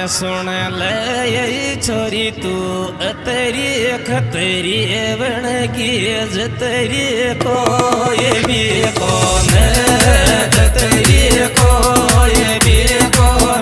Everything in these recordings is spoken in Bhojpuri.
सुन ले ये छोरी तू तेरी खतरी बन की तेरी को ये भी कौन तेरी को ये भी कौन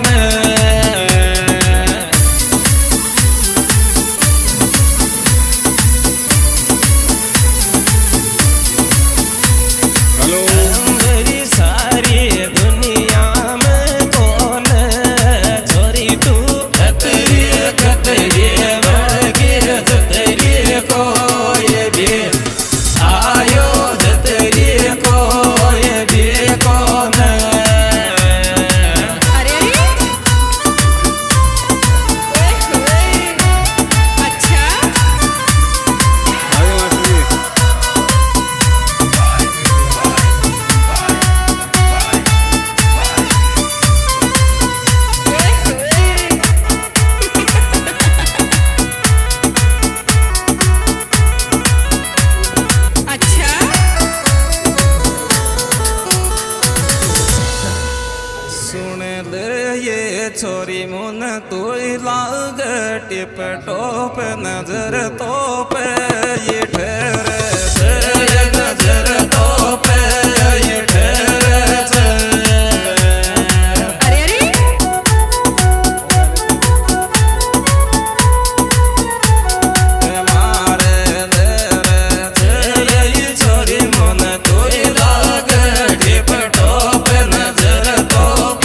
छोरी मुन तू लाग टिप टोप नजर तोप ये ठहरे नजर तोप ये ठहरे छोरी मुन तू लाग टिप टोप नजर तोप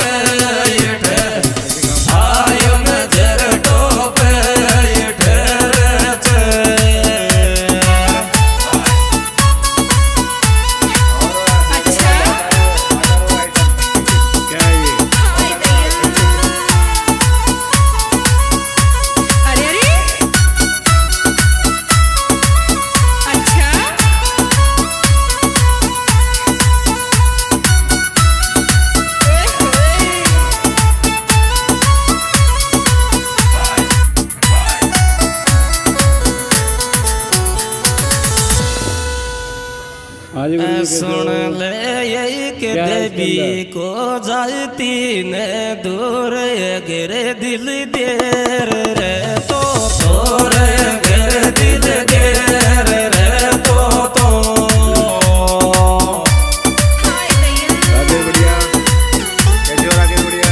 सुन ले यही के देवी को जाती ने दूर गिरे दिल देर रे तो गिरे दिल देर रे तो बढ़िया कैसे हो आगे बढ़िया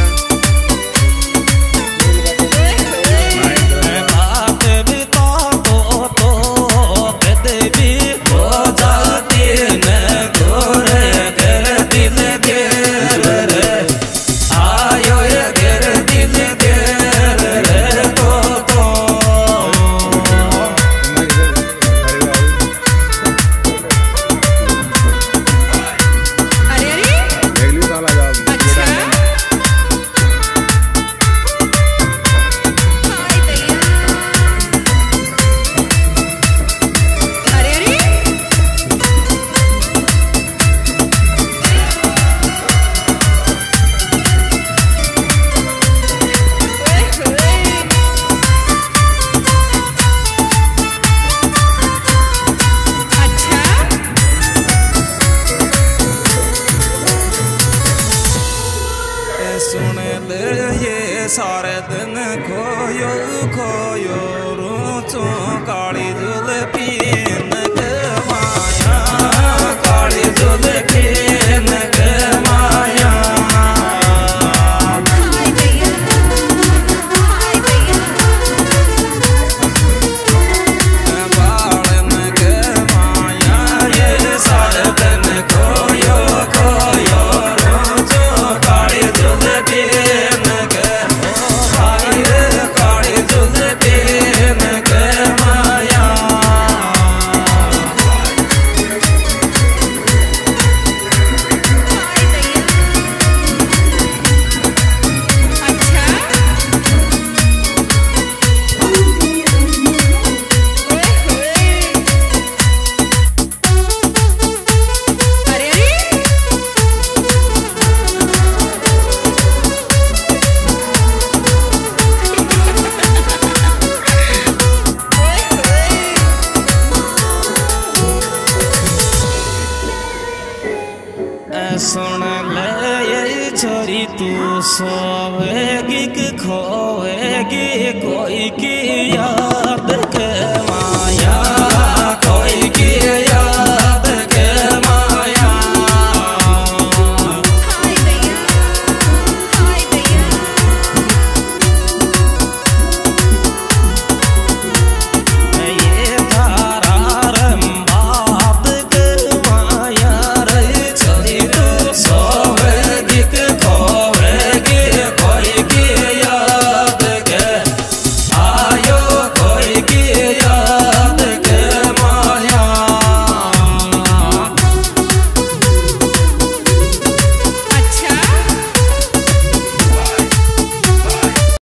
बात भी तो देवी को जाती ने सुन ले ये सारे दिन खोयो खोयो रोचो काली जुल्फी माया काली जुल्फी माया सुन ले ये छोरी तू सोवे गिक खोवे रहेगी कोई की याद।